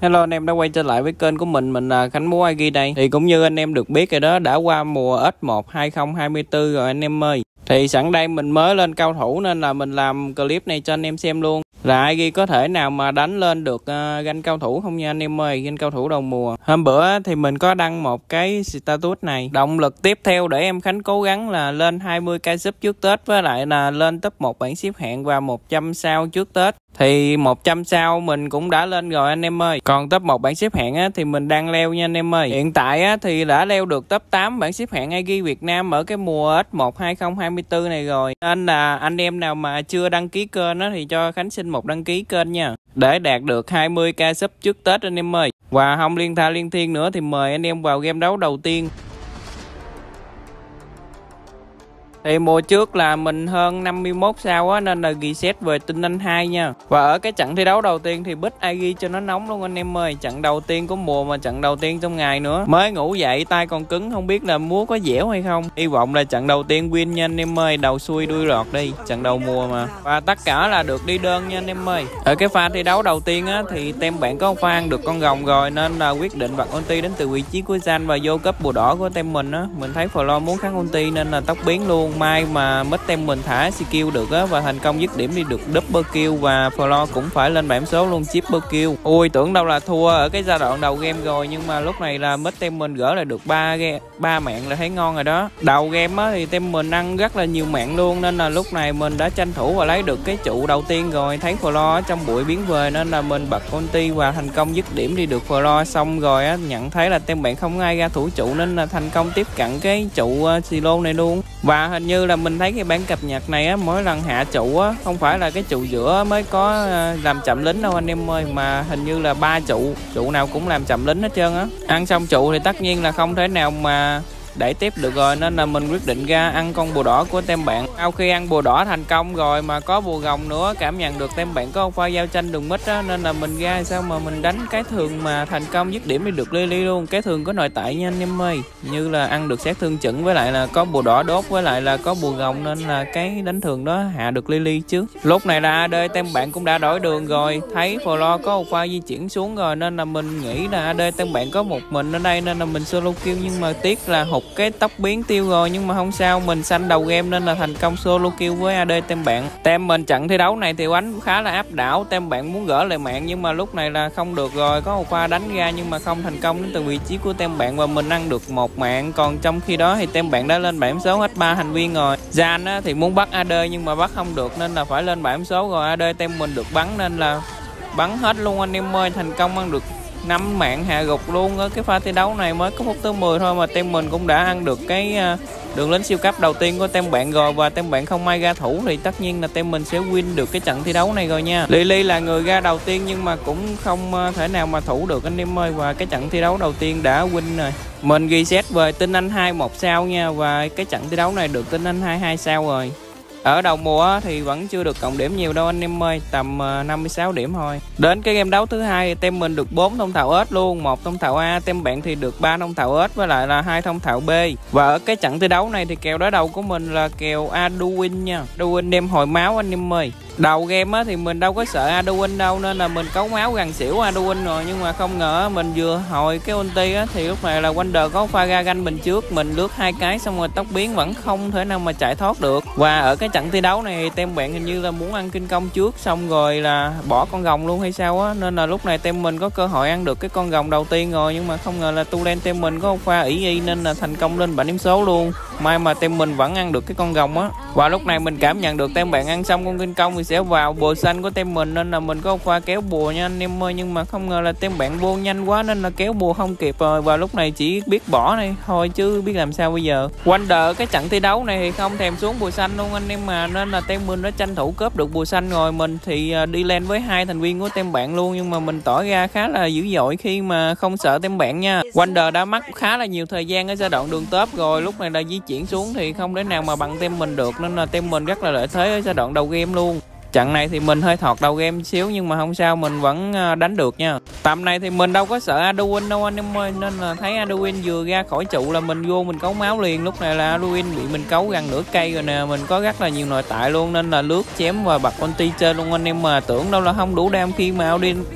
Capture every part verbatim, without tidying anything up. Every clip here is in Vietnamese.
Hello anh em đã quay trở lại với kênh của mình, mình là Khánh Múa i giê đây. Thì cũng như anh em được biết rồi đó, đã qua mùa ếch một hai không hai tư rồi anh em ơi. Thì sẵn đây mình mới lên cao thủ nên là mình làm clip này cho anh em xem luôn. Là i giê có thể nào mà đánh lên được uh, ganh cao thủ không nha anh em ơi, ganh cao thủ đầu mùa. Hôm bữa thì mình có đăng một cái status này. Động lực tiếp theo để em Khánh cố gắng là lên hai mươi k sub trước Tết, với lại là lên top một bảng xếp hạng và một trăm sao trước Tết. Thì một trăm sao mình cũng đã lên rồi anh em ơi. Còn top một bảng xếp hạng á, thì mình đang leo nha anh em ơi. Hiện tại á, thì đã leo được top tám bảng xếp hạng i giê Việt Nam ở cái mùa ếch một hai không hai tư này rồi. Nên là anh em nào mà chưa đăng ký kênh á, thì cho Khánh xin một đăng ký kênh nha, để đạt được hai mươi k sub trước Tết anh em ơi. Và không liên tha liên thiên nữa thì mời anh em vào game đấu đầu tiên. Thì mùa trước là mình hơn năm mươi mốt sao á, nên là reset về tinh anh hai nha. Và ở cái trận thi đấu đầu tiên thì bích i giê cho nó nóng luôn anh em ơi. Trận đầu tiên của mùa mà trận đầu tiên trong ngày nữa. Mới ngủ dậy tay còn cứng, không biết là múa có dẻo hay không. Hy vọng là trận đầu tiên win nha anh em ơi. Đầu xuôi đuôi lọt đi, trận đầu mùa mà. Và tất cả là được đi đơn nha anh em ơi. Ở cái pha thi đấu đầu tiên á, thì tem bạn có pha ăn được con rồng rồi, nên là quyết định bật ulti đến từ vị trí của Jan và vô cấp bùa đỏ của tem mình á. Mình thấy Flo muốn kháng ulti nên là tóc biến luôn. May mà mất tem mình thả skill được á, và thành công dứt điểm đi được double kill, và Flo cũng phải lên bảng số luôn triple kill. Ui, tưởng đâu là thua ở cái giai đoạn đầu game rồi, nhưng mà lúc này là mất tem mình gỡ lại được ba ba mạng là thấy ngon rồi đó. Đầu game á thì tem mình ăn rất là nhiều mạng luôn, nên là lúc này mình đã tranh thủ và lấy được cái trụ đầu tiên rồi. Thấy Flo ở trong bụi biến về nên là mình bật ulti và thành công dứt điểm đi được Flo. Xong rồi á, nhận thấy là tem bạn không ai ra thủ trụ nên là thành công tiếp cận cái trụ uh, silo này luôn. Và hình như là mình thấy cái bản cập nhật này á, mỗi lần hạ trụ á, không phải là cái trụ giữa mới có uh, làm chậm lính đâu anh em ơi, mà hình như là ba trụ, trụ nào cũng làm chậm lính hết trơn á. Ăn xong trụ thì tất nhiên là không thể nào mà đẩy tiếp được rồi, nên là mình quyết định ra ăn con bùa đỏ của tem bạn. Sau khi ăn bùa đỏ thành công rồi mà có bùa gồng nữa, cảm nhận được tem bạn có pha giao tranh đường mít á, nên là mình ra sao mà mình đánh cái thường mà thành công dứt điểm đi được Lily luôn. Cái thường có nội tại nha anh em ơi, như là ăn được sát thương chuẩn, với lại là có bùa đỏ đốt, với lại là có bùa gồng, nên là cái đánh thường đó hạ được Lily chứ. Lúc này là a đê tem bạn cũng đã đổi đường rồi, thấy Flo có một pha di chuyển xuống rồi, nên là mình nghĩ là a đê tem bạn có một mình ở đây, nên là mình solo kill. Nhưng mà tiếc là hụt cái tóc biến tiêu rồi, nhưng mà không sao, mình xanh đầu game nên là thành công solo kill với a đê tem bạn. Tem mình trận thi đấu này thì oánh khá là áp đảo, tem bạn muốn gỡ lại mạng nhưng mà lúc này là không được rồi. Có một pha đánh ra nhưng mà không thành công đến từ vị trí của tem bạn, và mình ăn được một mạng. Còn trong khi đó thì tem bạn đã lên bảng số hết ba thành viên rồi. Jan á, thì muốn bắt a đê nhưng mà bắt không được nên là phải lên bảng số rồi. a đê tem mình được bắn nên là bắn hết luôn anh em ơi, thành công ăn được năm mạng hạ gục luôn. Ở cái pha thi đấu này mới có phút thứ mười thôi mà tem mình cũng đã ăn được cái đường lính siêu cấp đầu tiên của tem bạn rồi, và tem bạn không ai ra thủ thì tất nhiên là tem mình sẽ win được cái trận thi đấu này rồi nha. Lily là người ra đầu tiên nhưng mà cũng không thể nào mà thủ được anh em ơi, và cái trận thi đấu đầu tiên đã win rồi. Mình reset về tinh anh hai một sao nha, và cái trận thi đấu này được tinh anh hai hai sao rồi. Ở đầu mùa thì vẫn chưa được cộng điểm nhiều đâu anh em ơi, tầm năm mươi sáu điểm thôi. Đến cái game đấu thứ hai thì tem mình được bốn thông thạo ếch luôn, một thông thạo A, tem bạn thì được ba thông thạo ếch với lại là hai thông thạo B. Và ở cái trận thi đấu này thì kèo đối đầu của mình là kèo Aduin nha. Aduin đem hồi máu anh em ơi. Đầu game á thì mình đâu có sợ Aduin đâu, nên là mình cấu máu gần xỉu Aduin rồi, nhưng mà không ngờ mình vừa hồi cái ulti á thì lúc này là Wonder có pha ra ganh mình trước, mình lướt hai cái xong rồi tóc biến vẫn không thể nào mà chạy thoát được. Và ở cái trận thi đấu này thì tem bạn hình như là muốn ăn kinh công trước, xong rồi là bỏ con rồng luôn hay sao á, nên là lúc này tem mình có cơ hội ăn được cái con rồng đầu tiên rồi, nhưng mà không ngờ là tu đen tem mình có pha ỷ y nên là thành công lên bảng điểm số luôn. May mà tem mình vẫn ăn được cái con rồng á. Và lúc này mình cảm nhận được tem bạn ăn xong con kinh công thì sẽ vào bùa xanh của tem mình, nên là mình có pha kéo bùa nha anh em ơi, nhưng mà không ngờ là tem bạn vô nhanh quá nên là kéo bùa không kịp rồi, và lúc này chỉ biết bỏ này thôi chứ biết làm sao bây giờ. Wonder cái trận thi đấu này thì không thèm xuống bùa xanh luôn anh em mà, nên là tem mình đã tranh thủ cướp được bùa xanh rồi. Mình thì đi lên với hai thành viên của tem bạn luôn, nhưng mà mình tỏ ra khá là dữ dội khi mà không sợ tem bạn nha. Wonder đã mất khá là nhiều thời gian ở giai đoạn đường top rồi, lúc này là di chuyển xuống thì không thể nào mà bằng tem mình được, nên là tem mình rất là lợi thế ở giai đoạn đầu game luôn. Trận này thì mình hơi thọt đầu game xíu nhưng mà không sao, mình vẫn đánh được nha. Tầm này thì mình đâu có sợ Aduin đâu anh em ơi, nên là thấy Aduin vừa ra khỏi trụ là mình vô mình cấu máu liền. Lúc này là Aduin bị mình cấu gần nửa cây rồi nè, mình có rất là nhiều nội tại luôn nên là lướt chém và bật ulti chơi luôn anh em, mà tưởng đâu là không đủ đam khi mà Aduin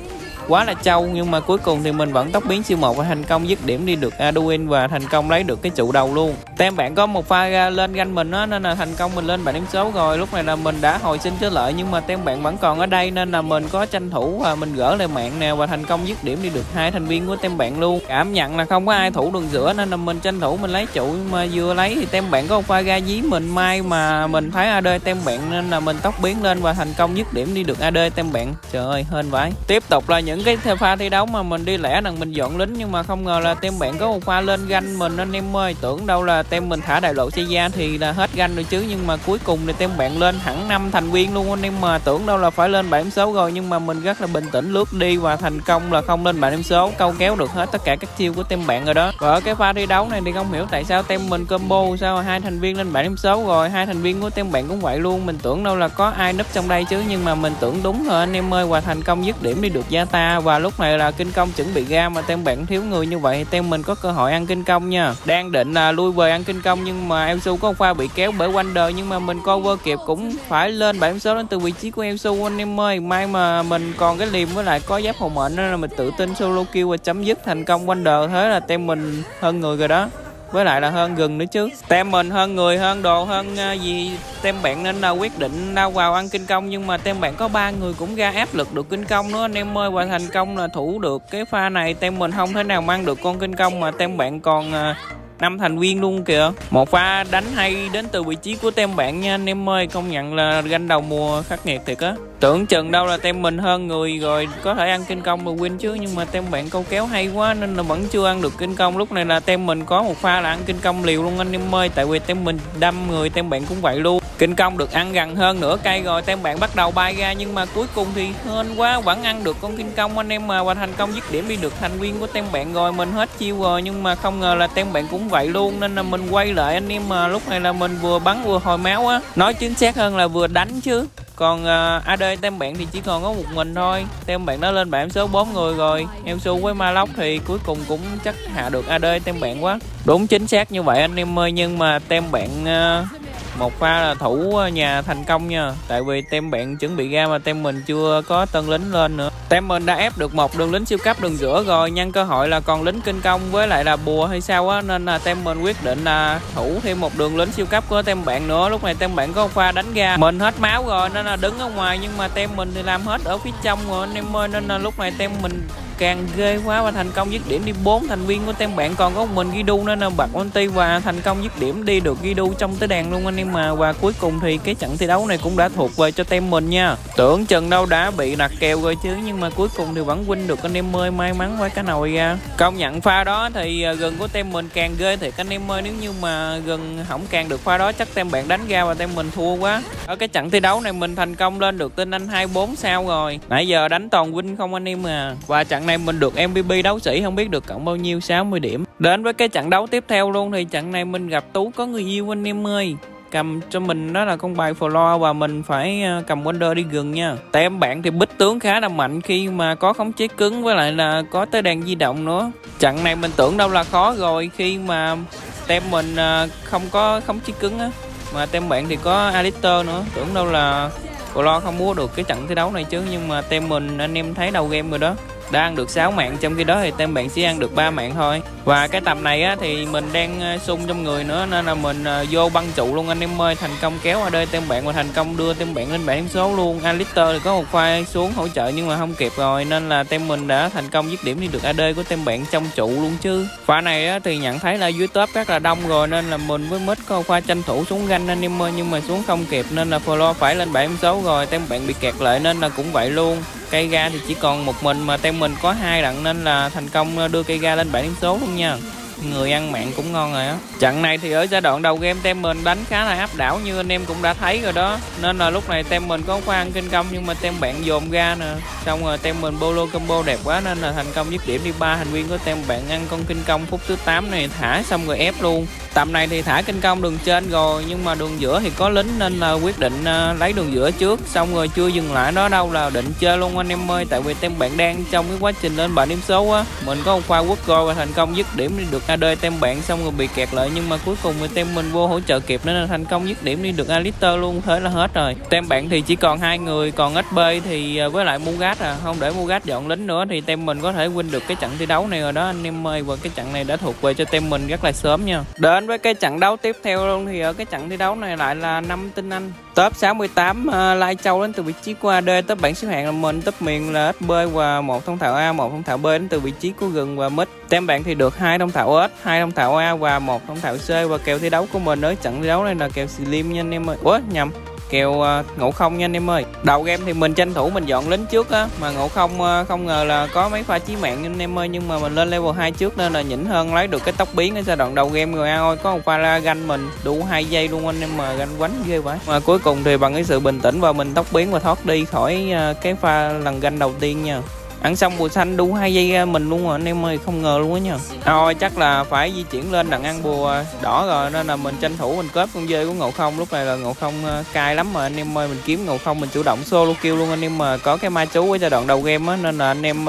quá là trâu, nhưng mà cuối cùng thì mình vẫn tốc biến siêu một và thành công dứt điểm đi được Arduin và thành công lấy được cái trụ đầu luôn. Tem bạn có một pha lên ganh mình á, nên là thành công mình lên bảy điểm số rồi. Lúc này là mình đã hồi sinh trở lại, nhưng mà tem bạn vẫn còn ở đây nên là mình có tranh thủ và mình gỡ lại mạng nè và thành công dứt điểm đi được hai thành viên của tem bạn luôn. Cảm nhận là không có ai thủ đường giữa nên là mình tranh thủ mình lấy trụ, nhưng mà vừa lấy thì tem bạn có một pha ga dí mình, may mà mình thấy a đê tem bạn nên là mình tốc biến lên và thành công dứt điểm đi được a đê tem bạn. Trời ơi hên vãi. Tiếp tục là những cái pha thi đấu mà mình đi lẻ rằng mình dọn lính, nhưng mà không ngờ là tem bạn có một pha lên ganh mình anh em ơi. Tưởng đâu là tem mình thả đại lộ xe ra thì là hết ganh rồi chứ, nhưng mà cuối cùng thì tem bạn lên hẳn năm thành viên luôn anh em, mà tưởng đâu là phải lên bảy điểm số rồi, nhưng mà mình rất là bình tĩnh lướt đi và thành công là không lên bảy điểm số, câu kéo được hết tất cả các chiêu của tem bạn rồi đó. Và ở cái pha thi đấu này thì không hiểu tại sao tem mình combo sao hai thành viên lên bảy điểm số rồi, hai thành viên của tem bạn cũng vậy luôn. Mình tưởng đâu là có ai núp trong đây chứ, nhưng mà mình tưởng đúng rồi anh em ơi, và thành công dứt điểm đi được Yata. Và lúc này là kinh công chuẩn bị ra mà tem bạn thiếu người như vậy, tem mình có cơ hội ăn kinh công nha. Đang định là lui về ăn kinh công, nhưng mà Elsu có một pha bị kéo bởi Wonder, nhưng mà mình cover kịp cũng phải lên bảy điểm số đến từ vị trí của Elsu anh em ơi. May mà mình còn cái liềm với lại có giáp hồn mệnh nên là mình tự tin solo kill và chấm dứt thành công Wonder. Thế là tem mình hơn người rồi đó, với lại là hơn gừng nữa chứ. Tem mình hơn người hơn đồ hơn uh, gì tem bạn nên là quyết định lao vào ăn kinh công, nhưng mà tem bạn có ba người cũng ra áp lực được kinh công nữa anh em ơi, và thành công là thủ được cái pha này. Tem mình không thể nào mang được con kinh công mà tem bạn còn uh, năm thành viên luôn kìa. Một pha đánh hay đến từ vị trí của tem bạn nha anh em ơi, công nhận là ganh đầu mùa khắc nghiệt thiệt á. Tưởng chừng đâu là tem mình hơn người rồi có thể ăn kinh công mà win chứ, nhưng mà tem bạn câu kéo hay quá nên là vẫn chưa ăn được kinh công. Lúc này là tem mình có một pha là ăn kinh công liều luôn anh em ơi, tại vì tem mình đâm người, tem bạn cũng vậy luôn. Kinh công được ăn gần hơn nửa cây rồi, tem bạn bắt đầu bay ra, nhưng mà cuối cùng thì hên quá vẫn ăn được con kinh công anh em, mà và thành công dứt điểm đi được thành viên của tem bạn rồi. Mình hết chiêu rồi, nhưng mà không ngờ là tem bạn cũng vậy luôn nên là mình quay lại anh em, mà lúc này là mình vừa bắn vừa hồi máu á, nói chính xác hơn là vừa đánh chứ. Còn uh, a đê tem bạn thì chỉ còn có một mình thôi. Tem bạn nó lên bảng số bốn người rồi. Elsu với Maloc thì cuối cùng cũng chắc hạ được a đê tem bạn quá. Đúng chính xác như vậy anh em ơi, nhưng mà tem bạn uh, một pha là thủ nhà thành công nha. Tại vì tem bạn chuẩn bị ra mà tem mình chưa có tân lính lên nữa. Tem mình đã ép được một đường lính siêu cấp đường giữa rồi, nhân cơ hội là còn lính kinh công với lại là bùa hay sao á, nên là tem mình quyết định là thủ thêm một đường lính siêu cấp của tem bạn nữa. Lúc này tem bạn có pha đánh ra, mình hết máu rồi nên là đứng ở ngoài, nhưng mà tem mình thì làm hết ở phía trong rồi anh em ơi, nên là lúc này tem mình càng ghê quá và thành công dứt điểm đi bốn thành viên của tem bạn còn có một mình Gidu nên là bật ulti và thành công dứt điểm đi được Gidu trong tới đàn luôn anh em mà. Và cuối cùng thì cái trận thi đấu này cũng đã thuộc về cho tem mình nha. Tưởng chừng đâu đã bị đặt kèo rồi chứ, nhưng mà cuối cùng thì vẫn win được anh em ơi, may mắn quá cái nồi ra. Công nhận pha đó thì gừng của tem mình càng ghê thiệt anh em ơi, nếu như mà gừng không càng được pha đó chắc tem bạn đánh ra và tem mình thua quá. Ở cái trận thi đấu này mình thành công lên được tinh anh hai mươi bốn sao rồi, nãy giờ đánh toàn win không anh em à. Và trận này mình được em vê pê đấu sĩ, không biết được cộng bao nhiêu, sáu mươi điểm. Đến với cái trận đấu tiếp theo luôn thì trận này mình gặp Tú có người yêu anh em ơi, cầm cho mình đó là con bài Floor và mình phải cầm Wonder đi gừng nha. Tem bạn thì bích tướng khá là mạnh khi mà có khống chế cứng với lại là có tới đàn di động nữa. Trận này mình tưởng đâu là khó rồi khi mà tem mình không có khống chế cứng á, mà tem bạn thì có Alistair nữa, tưởng đâu là Floor không mua được cái trận thi đấu này chứ, nhưng mà tem mình anh em thấy đầu game rồi đó, đã ăn được sáu mạng, trong khi đó thì tem bạn chỉ ăn được ba mạng thôi. Và cái tầm này á, thì mình đang sung trong người nữa nên là mình uh, vô băng trụ luôn anh em ơi, thành công kéo ở đây tem bạn và thành công đưa tem bạn lên bảng số luôn. Alistair thì có một pha xuống hỗ trợ nhưng mà không kịp rồi, nên là tem mình đã thành công dứt điểm đi được a đê của tem bạn trong trụ luôn chứ. Pha này á, thì nhận thấy là dưới top rất là đông rồi nên là mình với Mít có một pha tranh thủ xuống ganh anh em ơi, nhưng mà xuống không kịp nên là Floor phải lên bảng số rồi. Tem bạn bị kẹt lại nên là cũng vậy luôn. Cây ga thì chỉ còn một mình mà tem mình có hai đặng nên là thành công đưa cây ga lên bảng điểm số luôn nha. Người ăn mạng cũng ngon rồi á. Trận này thì ở giai đoạn đầu game tem mình đánh khá là áp đảo như anh em cũng đã thấy rồi đó, nên là lúc này tem mình có khoa ăn kinh công nhưng mà tem bạn dồn ra nè, xong rồi tem mình bolo combo đẹp quá nên là thành công dứt điểm đi ba thành viên của tem bạn ăn con kinh công phút thứ tám này, thả xong rồi ép luôn. Tầm này thì thả kinh công đường trên rồi, nhưng mà đường giữa thì có lính nên là quyết định uh, lấy đường giữa trước. Xong rồi chưa dừng lại đó đâu là định chơi luôn anh em ơi. Tại vì tem bạn đang trong cái quá trình lên bảng điểm số á, mình có một pha quất gol và thành công dứt điểm đi được a đê tem bạn, xong rồi bị kẹt lại, nhưng mà cuối cùng thì tem mình vô hỗ trợ kịp nên là thành công dứt điểm đi được Alistair luôn. Thế là hết rồi. Tem bạn thì chỉ còn hai người, còn ét bê thì với lại Mugat à, không để Mugat dọn lính nữa thì tem mình có thể win được cái trận thi đấu này rồi đó anh em ơi. Và cái trận này đã thuộc về cho tem mình rất là sớm nha. Đến với cái trận đấu tiếp theo luôn thì ở cái trận thi đấu này lại là năm tinh anh. Top sáu mươi tám uh, Lai Châu đến từ vị trí của a đê, top bảng xếp hạng là mình, top miền là ét bê và một thông thạo A, một thông thạo B đến từ vị trí của Gừng và Mít. Tem bạn thì được hai thông thạo S, hai thông thạo A và một thông thạo C. Và kèo thi đấu của mình ở trận thi đấu này là kèo Slim nha anh em ơi. Ủa nhầm, kèo uh, Ngộ Không nha anh em ơi. Đầu game thì mình tranh thủ mình dọn lính trước á, mà Ngộ Không uh, không ngờ là có mấy pha chí mạng nha anh em ơi. Nhưng mà mình lên level hai trước nên là nhỉnh hơn, lấy được cái tốc biến ở giai đoạn đầu game rồi. Ôi có một pha la ganh mình đủ hai giây luôn anh em, mà ganh quánh ghê vậy. Mà cuối cùng thì bằng cái sự bình tĩnh và mình tốc biến và thoát đi khỏi uh, cái pha lần ganh đầu tiên nha. Ăn xong bùa xanh đủ hai giây mình luôn rồi anh em ơi, không ngờ luôn á nha. Thôi chắc là phải di chuyển lên đặng ăn bùa đỏ rồi, nên là mình tranh thủ mình cướp con dơi của Ngộ Không. Lúc này là Ngộ Không cay lắm mà anh em ơi, mình kiếm Ngộ Không mình chủ động solo kill luôn anh em. Mà có cái ma chú ở giai đoạn đầu game á, nên là anh em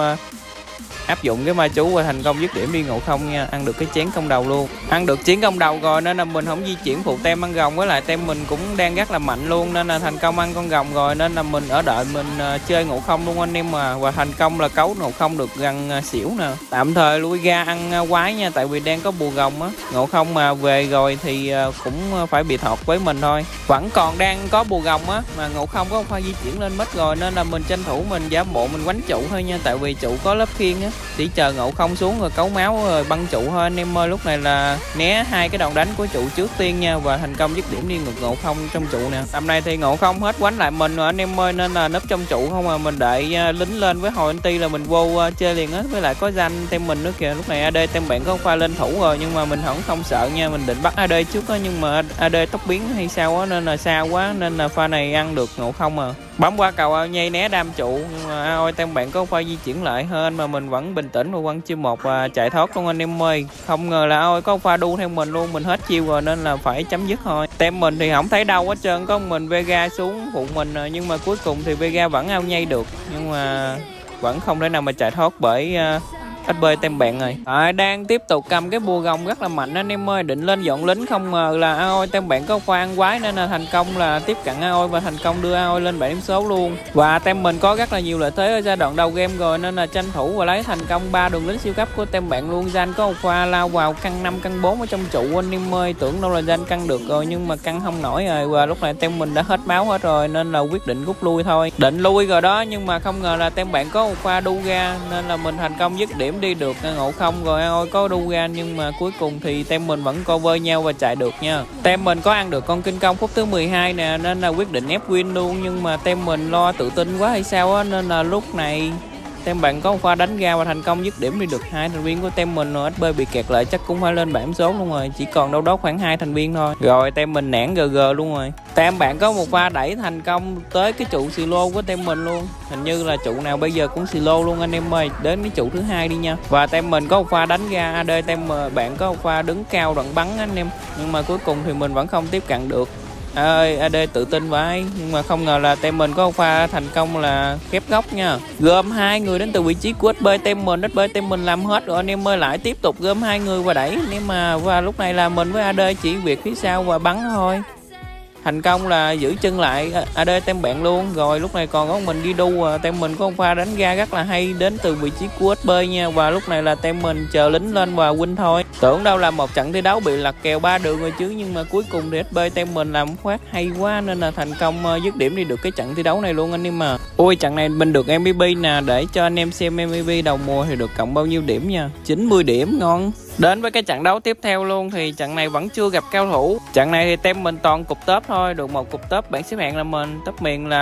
áp dụng cái ma chú và thành công dứt điểm đi Ngộ Không nha, ăn được cái chén công đầu luôn. Ăn được chén công đầu rồi nên là mình không di chuyển phụ tem ăn rồng, với lại tem mình cũng đang rất là mạnh luôn nên là thành công ăn con rồng rồi, nên là mình ở đợi mình uh, chơi Ngộ Không luôn anh em. Mà và thành công là cấu Ngộ Không được gần uh, xỉu nè, tạm thời lui ra ăn uh, quái nha, tại vì đang có bùa rồng á. Ngộ Không mà về rồi thì uh, cũng phải bị thọt với mình thôi, vẫn còn đang có bùa rồng á, mà Ngộ Không có pha di chuyển lên mít rồi nên là mình tranh thủ mình giả bộ mình quánh trụ thôi nha, tại vì trụ có lớp khiên á, chỉ chờ Ngộ Không xuống rồi cấu máu rồi băng trụ thôi anh em ơi. Lúc này là né hai cái đòn đánh của trụ trước tiên nha, và thành công dứt điểm đi ngược Ngộ Không trong trụ nè. Tầm này thì Ngộ Không hết quánh lại mình rồi anh em ơi, nên là núp trong trụ không mà mình đợi uh, lính lên với hồi anti là mình vô uh, chơi liền á. Với lại có danh tem mình nữa kìa. Lúc này a đê tem bạn có pha lên thủ rồi, nhưng mà mình không không sợ nha, mình định bắt a đê trước á, nhưng mà a đê tốc biến hay sao á nên là xa quá, nên là pha này ăn được Ngộ Không à. Bấm qua cầu ao nhây né đam trụ, nhưng mà ôi tem bạn có pha di chuyển lại hơn mà mình vẫn bình tĩnh và quăng chiêu một và chạy thoát luôn anh em ơi. Không ngờ là ôi có pha đu theo mình luôn, mình hết chiêu rồi nên là phải chấm dứt thôi. Tem mình thì không thấy đâu hết trơn, có mình Vega xuống phụ mình rồi, nhưng mà cuối cùng thì Vega vẫn ao nhây được, nhưng mà vẫn không thể nào mà chạy thoát bởi uh, ét bê tem bạn rồi. À, đang tiếp tục cầm cái bùa gồng rất là mạnh anh em ơi, định lên dọn lính, không ngờ là a o i tem bạn có pha ăn quái nên là thành công là tiếp cận a o i và thành công đưa a o i lên bảng điểm số luôn. Và tem mình có rất là nhiều lợi thế ở giai đoạn đầu game rồi nên là tranh thủ và lấy thành công ba đường lính siêu cấp của tem bạn luôn. Danh có một pha lao vào căn năm căn bốn ở trong trụ anh em ơi, tưởng đâu là Danh căng được rồi nhưng mà căng không nổi rồi, và lúc này tem mình đã hết máu hết rồi nên là quyết định rút lui thôi. Định lui rồi đó, nhưng mà không ngờ là tem bạn có một pha đu ra nên là mình thành công dứt điểm đi được Ngộ Không rồi. Ôi có đu ra nhưng mà cuối cùng thì tem mình vẫn cover nhau và chạy được nha. Tem mình có ăn được con kinh công phút thứ mười hai nè nên là quyết định ép win luôn, nhưng mà tem mình lo tự tin quá hay sao á, nên là lúc này tem bạn có một pha đánh ra và thành công dứt điểm đi được hai thành viên của tem mình rồi. ét bê bị kẹt lại chắc cũng phải lên bảng số luôn rồi, chỉ còn đâu đó khoảng hai thành viên thôi. Rồi tem mình nản gờ gờ luôn rồi. Tem bạn có một pha đẩy thành công tới cái trụ silo của tem mình luôn, hình như là trụ nào bây giờ cũng silo luôn anh em ơi. Đến cái trụ thứ hai đi nha. Và tem mình có một pha đánh ra a đê, tem bạn có một pha đứng cao đoạn bắn anh em, nhưng mà cuối cùng thì mình vẫn không tiếp cận được. ơi a đê tự tin vậy, nhưng mà không ngờ là tem mình có một pha thành công là khép góc nha, gom hai người đến từ vị trí của ét bê tem mình. ét bê tem mình làm hết rồi anh em ơi, lại tiếp tục gom hai người và đẩy, nhưng mà và lúc này là mình với a đê chỉ việc phía sau và bắn thôi. Thành công là giữ chân lại a đê tem bạn luôn. Rồi lúc này còn có mình đi đu, tem mình có một pha đánh ra rất là hay đến từ vị trí của ét bê nha. Và lúc này là tem mình chờ lính lên và win thôi. Tưởng đâu là một trận thi đấu bị lật kèo ba đường rồi chứ, nhưng mà cuối cùng thì ét bê tem mình làm phát hay quá nên là thành công dứt điểm đi được cái trận thi đấu này luôn anh em à. Ôi trận này mình được em vê pê nè, để cho anh em xem em vê pê đầu mùa thì được cộng bao nhiêu điểm nha. chín mươi điểm, ngon. Đến với cái trận đấu tiếp theo luôn thì trận này vẫn chưa gặp cao thủ. Trận này thì tem mình toàn cục top thôi, được một cục top bảng xếp hạng là mình, top miền là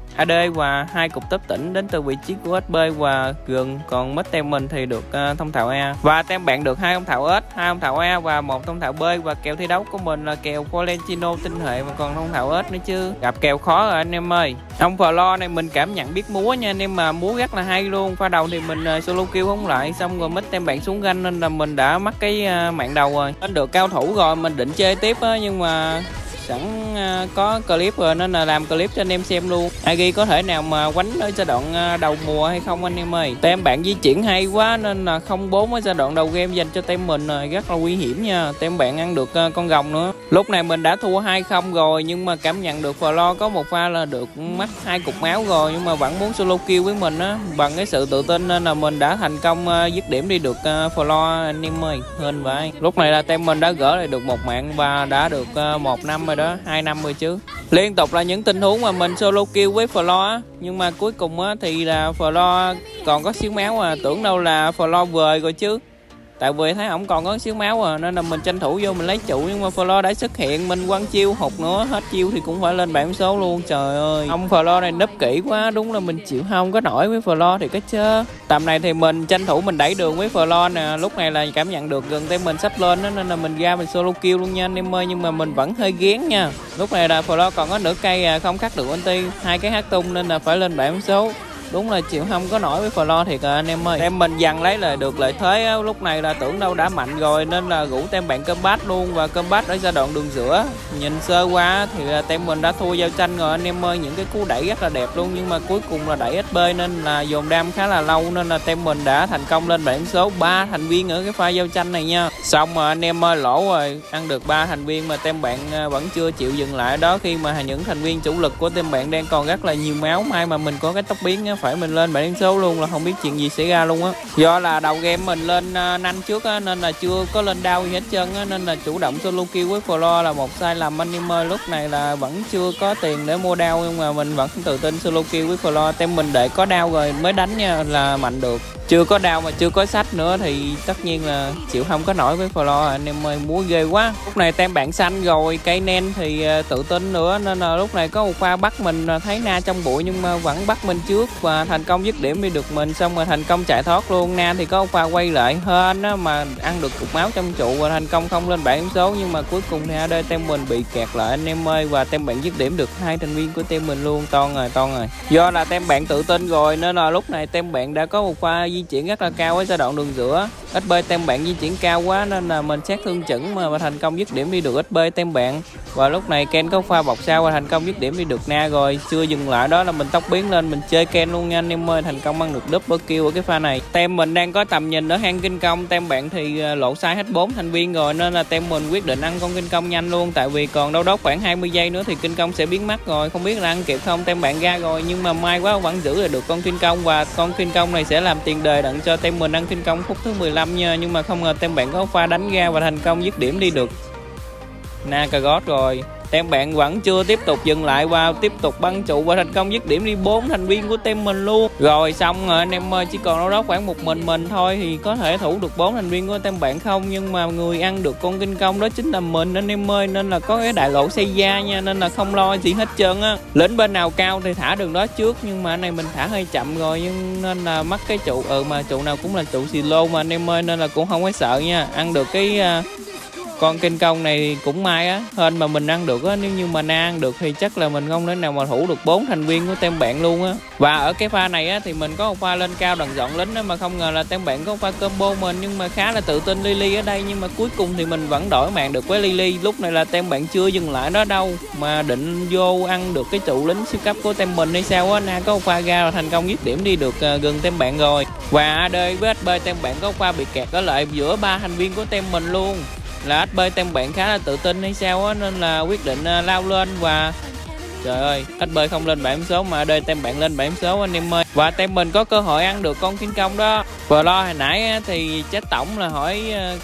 a đê và hai cục tấp tỉnh đến từ vị trí của ét bê và gừng. Còn mít tem mình thì được uh, thông thạo A. Và tem bạn được hai thông thạo S, hai thông thạo A và một thông thạo B. Và kèo thi đấu của mình là kèo Valentino tinh hệ mà còn thông thạo S nữa chứ. Gặp kèo khó rồi anh em ơi. Ông Flo này mình cảm nhận biết múa nha anh em, mà múa rất là hay luôn. Pha đầu thì mình uh, solo kill không lại, xong rồi mít tem bạn xuống ganh nên là mình đã mắc cái uh, mạng đầu rồi. Lên được cao thủ rồi mình định chơi tiếp á, nhưng mà sẵn uh, có clip rồi nên là làm clip cho anh em xem luôn. Agi có thể nào mà quánh ở giai đoạn uh, đầu mùa hay không anh em ơi. Tem bạn di chuyển hay quá nên là không bốn ở giai đoạn đầu game dành cho tem mình rồi, rất là nguy hiểm nha. Tem bạn ăn được uh, con rồng nữa. Lúc này mình đã thua hai không rồi, nhưng mà cảm nhận được Flo có một pha là được mắc hai cục máu rồi, nhưng mà vẫn muốn solo kill với mình á. Bằng cái sự tự tin nên là mình đã thành công uh, dứt điểm đi được uh, Flo anh em ơi. Hên vậy. Lúc này là tem mình đã gỡ lại được một mạng và đã được uh, một năm rồi đó, hai năm rồi chứ. Liên tục là những tình huống mà mình solo kill với Flo á, nhưng mà cuối cùng á thì là Flo còn có xíu máu à, tưởng đâu là Flo vời rồi chứ. Tại vì thấy ổng còn có xíu máu à, nên là mình tranh thủ vô mình lấy trụ, nhưng mà Flo đã xuất hiện, mình quăng chiêu hụt nữa, hết chiêu thì cũng phải lên bảng số luôn. Trời ơi, ông Flo này nấp kỹ quá, đúng là mình chịu không có nổi với Flo thì cái chớ. Tầm này thì mình tranh thủ mình đẩy đường với Flo nè, lúc này là cảm nhận được gần tay mình sắp lên đó, nên là mình ra mình solo kill luôn nha anh em ơi, nhưng mà mình vẫn hơi ghén nha. Lúc này là Flo còn có nửa cây à, không cắt được ulti, hai cái hát tung nên là phải lên bảng số. Đúng là chịu không có nổi với Flo thiệt à anh em ơi. Em mình dần lấy lại được lợi thế á, lúc này là tưởng đâu đã mạnh rồi nên là rủ tem bạn combat luôn, và combat ở giai đoạn đường giữa. Nhìn sơ qua thì tem mình đã thua giao tranh rồi anh em ơi, những cái cú đẩy rất là đẹp luôn, nhưng mà cuối cùng là đẩy ét bê nên là dồn đam khá là lâu, nên là tem mình đã thành công lên bảng số ba thành viên ở cái pha giao tranh này nha. Xong rồi anh em ơi, lỗ rồi, ăn được ba thành viên mà tem bạn vẫn chưa chịu dừng lại đó, khi mà những thành viên chủ lực của tem bạn đang còn rất là nhiều máu. May mà mình có cái tốc biến á, phải mình lên bảng số luôn là không biết chuyện gì xảy ra luôn á. Do là đầu game mình lên uh, nanh trước á, nên là chưa có lên đau gì hết trơn á, nên là chủ động solo kill với Flo là một sai lầm anh em ơi. Lúc này là vẫn chưa có tiền để mua đau, nhưng mà mình vẫn tự tin solo kill với Flo. Tem mình để có đau rồi mới đánh nha, là mạnh được. Chưa có đau mà chưa có sách nữa thì tất nhiên là chịu không có nổi với Flo anh em ơi, múa ghê quá. Lúc này tem bạn xanh rồi, cây nen thì tự tin nữa, nên là lúc này có một pha bắt mình thấy Na trong bụi nhưng mà vẫn bắt mình trước và thành công dứt điểm đi được mình, xong rồi thành công chạy thoát luôn. Na thì có một pha quay lại hên á, mà ăn được cục máu trong trụ và thành công không lên bảng số, nhưng mà cuối cùng thì a đê tem mình bị kẹt lại anh em ơi, và tem bạn dứt điểm được hai thành viên của tem mình luôn. Toan rồi, toan rồi. Do là tem bạn tự tin rồi nên là lúc này tem bạn đã có một pha di chuyển rất là cao ở giai đoạn đường giữa. ét bê tem bạn di chuyển cao quá nên là mình sát thương chững mà, mà thành công dứt điểm đi được ét bê tem bạn. Và lúc này Ken có pha bọc sau và thành công dứt điểm đi được Na rồi. Chưa dừng lại đó là mình tốc biến lên mình chơi Ken luôn nha anh em ơi, thành công ăn được double kill ở cái pha này. Tem mình đang có tầm nhìn ở hang kinh công, tem bạn thì lộ sai hết bốn thành viên rồi, nên là tem mình quyết định ăn con kinh công nhanh luôn, tại vì còn đâu đó khoảng hai mươi giây nữa thì kinh công sẽ biến mất rồi, không biết là ăn kịp không. Tem bạn ra rồi nhưng mà may quá vẫn giữ được con kinh công, và con kinh công này sẽ làm tiền đề đặng cho tem mình ăn kinh công phút thứ mười lăm nha. Nhưng mà không ngờ tem bạn có pha đánh ra và thành công dứt điểm đi được Na Cagot rồi. Tem bạn vẫn chưa tiếp tục dừng lại và tiếp tục băng trụ và thành công dứt điểm đi bốn thành viên của tem mình luôn. Rồi xong rồi anh em ơi, chỉ còn đâu đó khoảng một mình mình thôi thì có thể thủ được bốn thành viên của tem bạn không, nhưng mà người ăn được con kinh công đó chính là mình anh em ơi, nên là có cái đại lộ xây da nha, nên là không lo gì hết trơn á. Lính bên nào cao thì thả đường đó trước, nhưng mà anh này mình thả hơi chậm rồi, nhưng nên là mất cái trụ ừ mà trụ nào cũng là trụ xì lô mà anh em ơi, nên là cũng không có sợ nha. Ăn được cái uh, con kinh công này cũng may á, hên mà mình ăn được á, nếu như mà Na ăn được thì chắc là mình không thể nào mà thủ được bốn thành viên của tem bạn luôn á. Và ở cái pha này á thì mình có một pha lên cao đằng dọn lính á, mà không ngờ là tem bạn có một pha combo mình, nhưng mà khá là tự tin Lily ở đây, nhưng mà cuối cùng thì mình vẫn đổi mạng được với Lily. Lúc này là tem bạn chưa dừng lại đó đâu, mà định vô ăn được cái trụ lính siêu cấp của tem mình hay sao á. Na có một pha ra là thành công dứt điểm đi được uh, gần tem bạn rồi. Và a đê với ét bê tem bạn có một pha bị kẹt ở lại giữa ba thành viên của tem mình luôn. Là ét bê tem bạn khá là tự tin hay sao á, nên là quyết định uh, lao lên, và trời ơi, ét bê không lên bảng số mà a đê tem bạn lên bảng số anh em ơi. Và tem mình có cơ hội ăn được con kinh công đó. Và lo hồi nãy á, thì chat tổng là hỏi uh,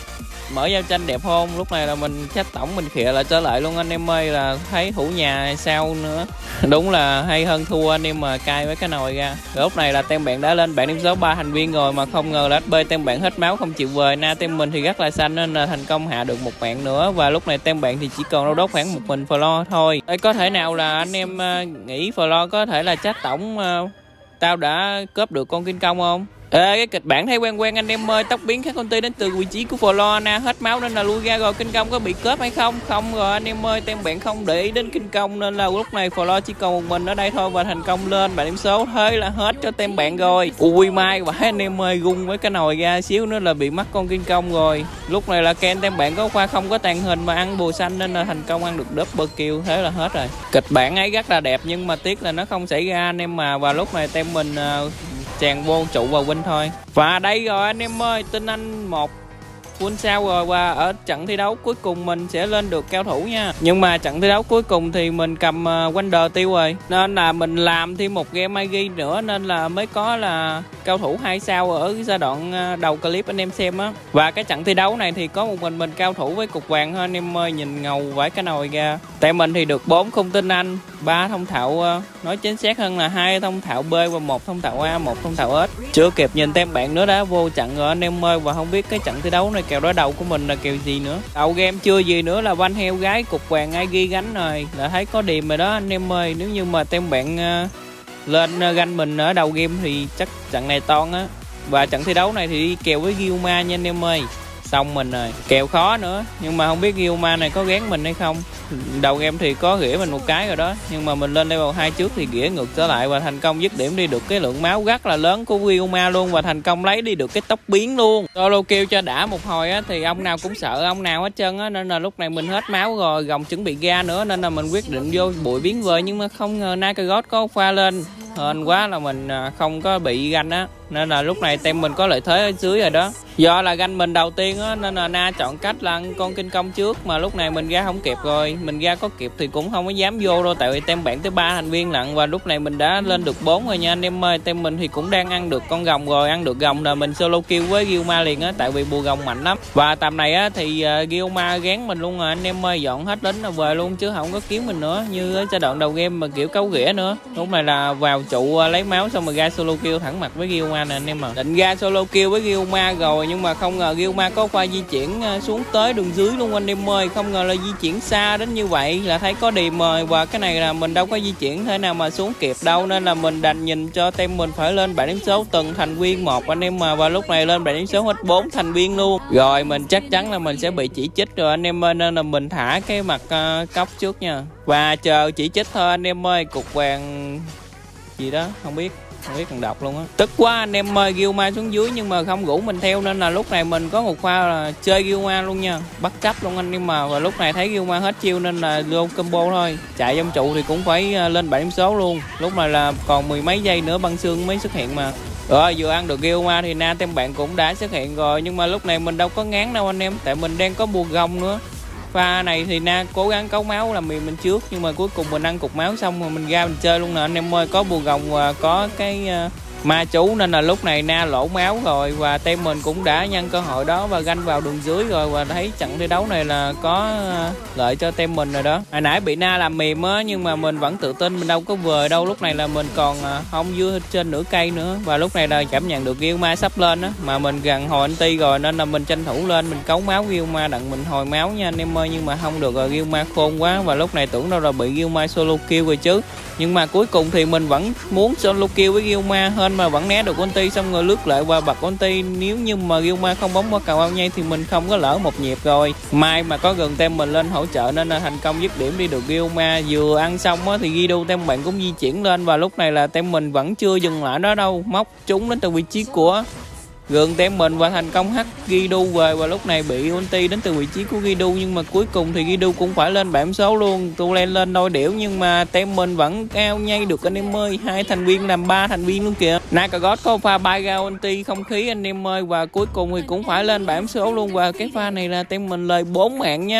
mở giao tranh đẹp không. Lúc này là mình khách tổng mình khịa lại trở lại luôn anh em ơi, là thấy thủ nhà sao nữa. Đúng là hay hơn thua anh em mà cay với cái nồi ra. Rồi lúc này là tem bạn đã lên bảng điểm số ba thành viên rồi, mà không ngờ là ét bê tem bạn hết máu không chịu về. Na tem mình thì rất là xanh nên là thành công hạ được một bạn nữa, và lúc này tem bạn thì chỉ còn đâu đốt khoảng một mình Flo thôi. Đây có thể nào là anh em uh, nghĩ Flo có thể là chat tổng uh, tao đã cướp được con kinh công không? Ê, cái kịch bản thấy quen quen anh em ơi. Tóc biến các con ti đến từ vị trí của Flo. Na hết máu nên là lui ra rồi. Kinh công có bị cướp hay không? Không rồi anh em ơi, tem bạn không để ý đến kinh công nên là lúc này Flo chỉ còn một mình ở đây thôi, và thành công lên bảng điểm số. Thế là hết cho tem bạn rồi. Ui mai quá anh em ơi, gung với cái nồi ra xíu nữa là bị mất con kinh công rồi. Lúc này là Ken tem bạn có qua không có tàn hình mà ăn bùa xanh nên là thành công ăn được double kill. Thế là hết rồi. Kịch bản ấy rất là đẹp nhưng mà tiếc là nó không xảy ra anh em mà. Và lúc này tem mình uh, chàng vô trụ vào win thôi. Và đây rồi anh em ơi, Tinh Anh một win sao rồi, và ở trận thi đấu cuối cùng mình sẽ lên được cao thủ nha. Nhưng mà trận thi đấu cuối cùng thì mình cầm uh, Wonder tiêu rồi, nên là mình làm thêm một game i giê nữa nên là mới có là cao thủ hai sao ở cái giai đoạn uh, đầu clip anh em xem á. Và cái trận thi đấu này thì có một mình mình cao thủ với cục vàng thôi anh em ơi, nhìn ngầu vãi cái nồi ra. Tại mình thì được bốn khung tinh anh, ba thông thạo uh, nói chính xác hơn là hai thông thạo B và một thông thạo A, một thông thạo S. Chưa kịp nhìn tem bạn nữa đã vô trận rồi anh em ơi. Và không biết cái trận thi đấu này kèo đối đầu của mình là kèo gì nữa. Đầu game chưa gì nữa là Van heo gái cục vàng i giê gánh rồi, là thấy có điểm rồi đó anh em ơi. Nếu như mà tem bạn uh, lên uh, ganh mình ở đầu game thì chắc trận này toan á. Và trận thi đấu này thì đi kèo với Gilma nha anh em ơi. Xong mình rồi, kèo khó nữa, nhưng mà không biết Gilma này có gán mình hay không. Đầu game thì có ghĩa mình một cái rồi đó, nhưng mà mình lên level hai trước thì ghĩa ngược trở lại và thành công dứt điểm đi được cái lượng máu rất là lớn của Gilma luôn, và thành công lấy đi được cái tốc biến luôn. Solo kêu cho đã một hồi á thì ông nào cũng sợ ông nào hết trơn á, nên là lúc này mình hết máu rồi, gồng chuẩn bị ra nữa nên là mình quyết định vô bụi biến vời, nhưng mà không ngờ Nakagot có pha lên hên quá là mình không có bị ganh á, nên là lúc này tem mình có lợi thế ở dưới rồi đó. Do là ganh mình đầu tiên á nên là Na chọn cách là ăn con kinh công trước, mà lúc này mình ra không kịp rồi. Mình ra có kịp thì cũng không có dám vô đâu, tại vì tem bạn tới ba thành viên lận, và lúc này mình đã lên được bốn rồi nha anh em ơi. Tem mình thì cũng đang ăn được con rồng rồi, ăn được rồng là mình solo kill với Gilma liền á, tại vì bùa rồng mạnh lắm. Và tầm này á thì uh, Gilma gán mình luôn rồi anh em ơi, dọn hết lính là về luôn chứ không có kiếm mình nữa như ở giai đoạn đầu game mà kiểu cấu ghĩa nữa. Lúc này là vào trụ uh, lấy máu xong rồi ra solo kill thẳng mặt với Gilma nè anh em à. Định ra solo kill với Gilma rồi, nhưng mà không ngờ Gilma có khoa di chuyển uh, xuống tới đường dưới luôn anh em ơi. Không ngờ là di chuyển xa đến như vậy, là thấy có điểm rồi, và cái này là mình đâu có di chuyển thế nào mà xuống kịp đâu, nên là mình đành nhìn cho tem mình phải lên bảng điểm số từng thành viên một anh em mà. Và lúc này lên bảng điểm số hết bốn thành viên luôn rồi, mình chắc chắn là mình sẽ bị chỉ trích rồi anh em ơi, nên là mình thả cái mặt uh, cốc trước nha, và chờ chỉ trích thôi anh em ơi. Cục vàng gì đó không biết, không biết còn đọc luôn á. Tức quá anh em ơi, Gilma xuống dưới nhưng mà không rủ mình theo, nên là lúc này mình có một pha là chơi Gilma luôn nha, bắt cấp luôn anh em mà. Và lúc này thấy Gilma hết chiêu nên là vô combo thôi, chạy trong trụ thì cũng phải lên bảng điểm số luôn. Lúc này là còn mười mấy giây nữa băng xương mới xuất hiện mà. Rồi vừa ăn được Gilma thì Na tem bạn cũng đã xuất hiện rồi, nhưng mà lúc này mình đâu có ngán đâu anh em, tại mình đang có bùa gông nữa. Pha này thì Na cố gắng cấu máu làm mì mình trước, nhưng mà cuối cùng mình ăn cục máu xong rồi mình ra mình chơi luôn nè anh em ơi. Có bùa gồng và có cái uh, ma chú nên là lúc này Na lỗ máu rồi, và tem mình cũng đã nhân cơ hội đó và ganh vào đường dưới rồi, và thấy trận thi đấu này là có uh, lợi cho tem mình rồi đó. Hồi nãy bị Na làm mềm á, nhưng mà mình vẫn tự tin, mình đâu có vời đâu. Lúc này là mình còn uh, không dưới trên nửa cây nữa, và lúc này là cảm nhận được Gilma sắp lên á, mà mình gần hồi anh ti rồi nên là mình tranh thủ lên mình cấu máu Gilma đặng mình hồi máu nha anh em ơi. Nhưng mà không được rồi, Gilma khôn quá, và lúc này tưởng đâu là bị Gilma solo kill rồi chứ. Nhưng mà cuối cùng thì mình vẫn muốn solo kill với Gilma hơn, mà vẫn né được ulti xong rồi lướt lại và bật ulti. Nếu như mà Gilma không bóng qua cầu ao nhây thì mình không có lỡ một nhịp rồi. May mà có gần tem mình lên hỗ trợ nên là thành công dứt điểm đi được Gilma. Vừa ăn xong á thì Guido tem bạn cũng di chuyển lên, và lúc này là tem mình vẫn chưa dừng lại đó đâu, móc trúng đến từ vị trí của gần tem mình và thành công hất Guido về. Và lúc này bị ulti đến từ vị trí của Guido, nhưng mà cuối cùng thì Guido cũng phải lên bảng số luôn. Tu lên lên đôi điểu nhưng mà tem mình vẫn cao nhây được anh em ơi, hai thành viên làm ba thành viên luôn kìa. Nakagot có pha bay ra ulti không khí anh em ơi, và cuối cùng thì cũng phải lên bảng số luôn. Và cái pha này là tem mình lời bốn mạng nha.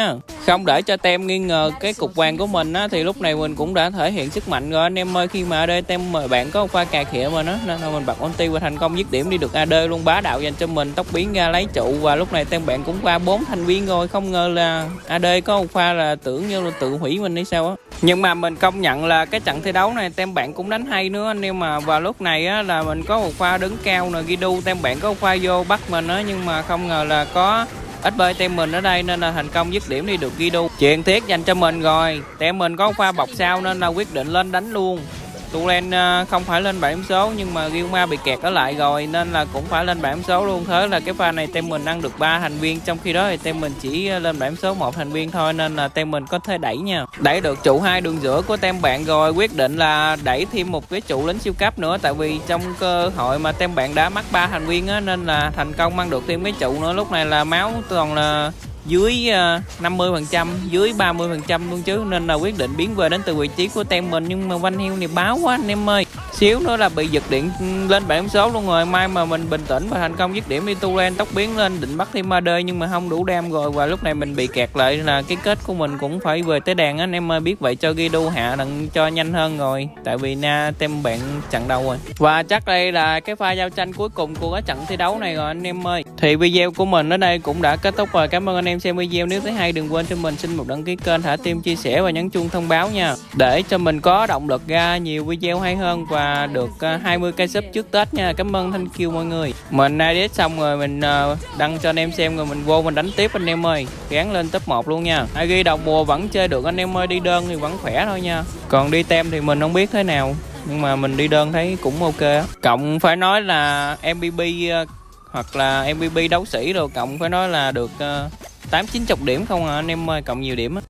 Không để cho tem nghi ngờ cái cục vàng của mình á, thì lúc này mình cũng đã thể hiện sức mạnh rồi anh em ơi. Khi mà ở đây tem mời bạn có một pha cà khịa mà nó nên là mình bật ulti và thành công dứt điểm đi được a đê luôn, bá đạo dành cho mình. Tốc biến ra lấy trụ và lúc này tem bạn cũng qua bốn thành viên rồi. Không ngờ là a đê có một pha là tưởng như là tự hủy mình hay sao á. Nhưng mà mình công nhận là cái trận thi đấu này tem bạn cũng đánh hay nữa anh em. Mà vào lúc này á là mình có một pha đứng cao nè, Gidu tem bạn có một pha vô bắt mình á, nhưng mà không ngờ là có ét bê tem mình ở đây nên là thành công dứt điểm đi được Gidu. Chuyện thiết dành cho mình rồi. Tem mình có pha bọc sau nên là quyết định lên đánh luôn. Tulen không phải lên bảy số nhưng mà Gilma bị kẹt ở lại rồi nên là cũng phải lên bảy số luôn. Thế là cái pha này tem mình ăn được ba thành viên, trong khi đó thì tem mình chỉ lên bảy số một thành viên thôi, nên là tem mình có thể đẩy nha. Đẩy được trụ hai đường giữa của tem bạn rồi, quyết định là đẩy thêm một cái trụ lính siêu cấp nữa, tại vì trong cơ hội mà tem bạn đã mắc ba thành viên á, nên là thành công mang được thêm cái trụ nữa. Lúc này là máu toàn là dưới năm mươi phần trăm, dưới ba mươi phần trăm luôn chứ, nên là quyết định biến về đến từ vị trí của tem mình. Nhưng mà Van Hill này báo quá anh em ơi, xíu nữa là bị giật điện lên bảy số luôn rồi. May mà mình bình tĩnh và thành công dứt điểm đi. Tulen tốc biến lên định bắt thêm a đê nhưng mà không đủ đam rồi, và lúc này mình bị kẹt lại là cái kết của mình cũng phải về tới đàn anh em ơi. Biết vậy cho Gidu hạ đừng cho nhanh hơn rồi, tại vì na tem bạn chặn đầu rồi. Và chắc đây là cái pha giao tranh cuối cùng của cái trận thi đấu này rồi anh em ơi. Thì video của mình ở đây cũng đã kết thúc rồi. Cảm ơn anh em xem video. Nếu thấy hay đừng quên cho mình xin một đăng ký kênh, thả tim, chia sẻ và nhấn chuông thông báo nha, để cho mình có động lực ra nhiều video hay hơn và được hai mươi k sub trước Tết nha. Cảm ơn, thank you mọi người. Mình edit xong rồi mình đăng cho anh em xem rồi mình vô mình đánh tiếp anh em ơi, gán lên top một luôn nha. Ai ghi đầu mùa vẫn chơi được anh em ơi, đi đơn thì vẫn khỏe thôi nha, còn đi tem thì mình không biết thế nào, nhưng mà mình đi đơn thấy cũng ok. Cộng phải nói là em vê pê hoặc là em vê pê đấu sĩ rồi cộng phải nói là được tám chín chục điểm không à anh em ơi, cộng nhiều điểm á.